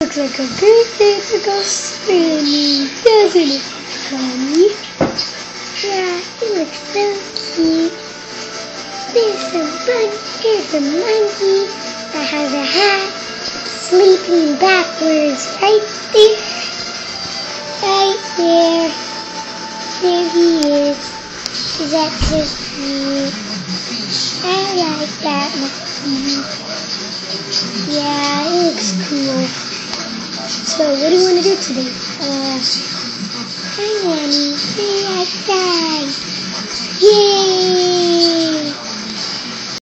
Looks like a great day to go swimming, doesn't it, honey? Yeah, it looks so cute. Here's a monkey that has a hat, sleeping backwards right there. Right there. There he is. Is that so cute? I like that monkey. Yeah, it looks cool. So, what do you want to do today? I want to play outside. Yay!